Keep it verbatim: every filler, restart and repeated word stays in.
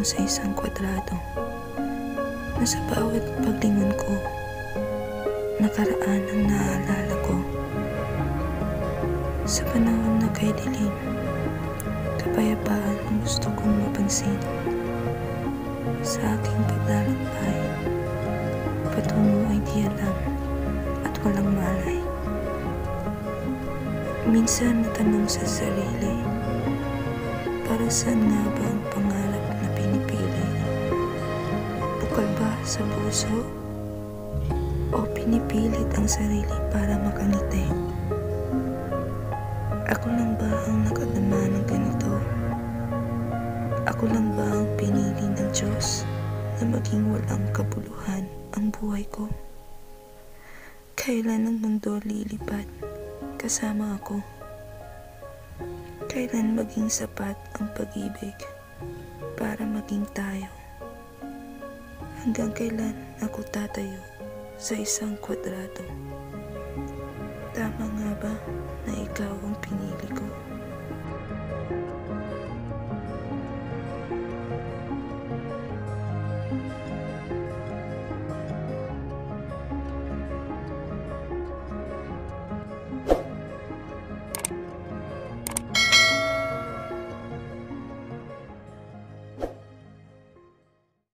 nakakulong sa isang kwadrado na sa bawat paglingon ko, nakaraan ang naaalala ko. Sa panahon na kay dilim, kapayapaan ang gusto kong mapansin. Sa aking paglalakbay, patungo ay di alam at walang malay. Minsan natanong sa sarili, para saan nga ba ang pangarap na pinipili? Bukal ba sa puso? O pinipilit ang sarili para makangiti? Ako lang ba ang nakadama ng ganito? Ako lang ba ang pinili ng Diyos na maging walang kabuluhan ang buhay ko? Kailan ang mundo lilipat kasama ako? Kailan maging sapat ang pag-ibig para maging tayo? Hanggang kailan ako tatayo sa isang kwadrado? Tama nga ba na ikaw ang pinili ko?